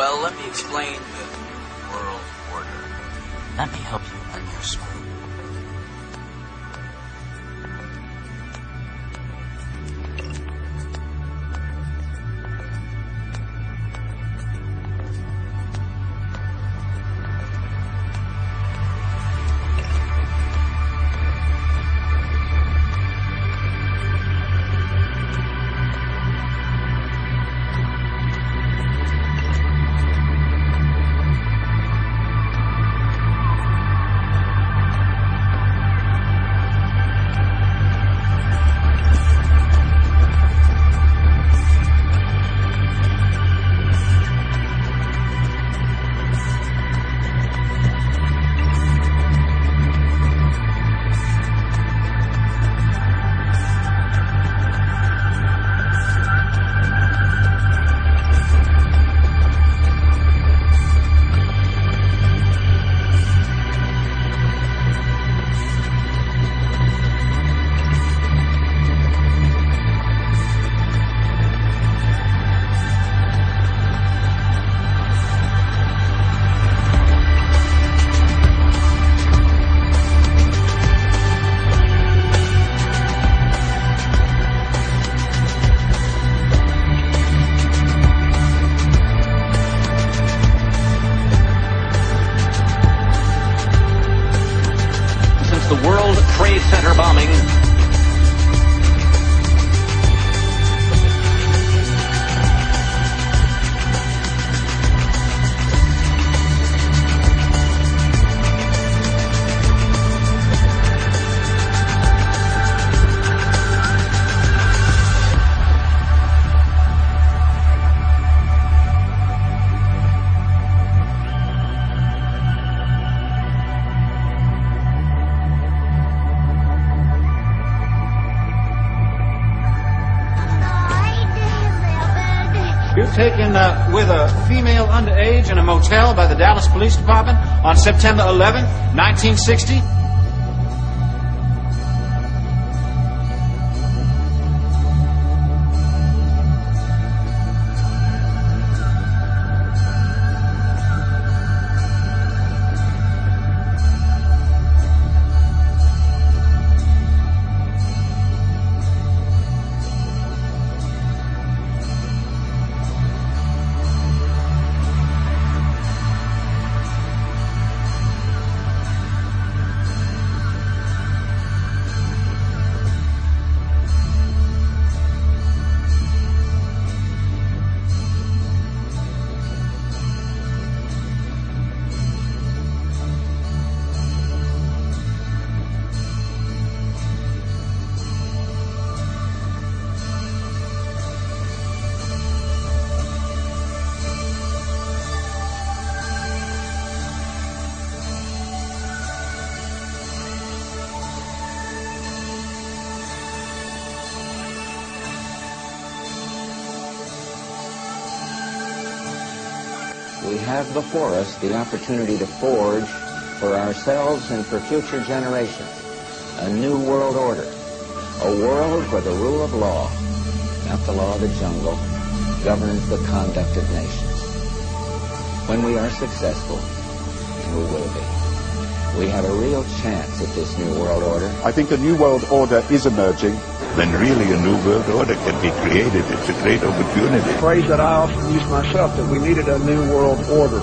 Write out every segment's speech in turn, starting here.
Well, let me explain the New World Order. Let me help you earn your soul. The World Trade Center bombing. You're taken with a female underage in a motel by the Dallas Police Department on September 11, 1960. We have before us the opportunity to forge for ourselves and for future generations a new world order, a world where the rule of law, not the law of the jungle, governs the conduct of nations. When we are successful, and we will be, we have a real chance at this new world order. I think a new world order is emerging. When really a new world order can be created, it's a great opportunity. The phrase that I often use myself, that we needed a new world order.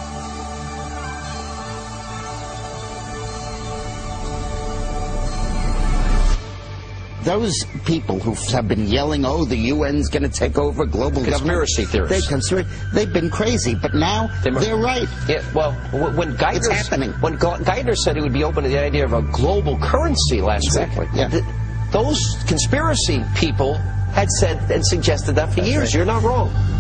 Those people who have been yelling, oh, the UN's going to take over global Conspiracy government. theorists. They've been crazy, but now they're right. Yeah, well, when It's happening. Geithner said he would be open to the idea of a global currency last week, Yeah. those conspiracy people had said and suggested that for years. right. You're not wrong.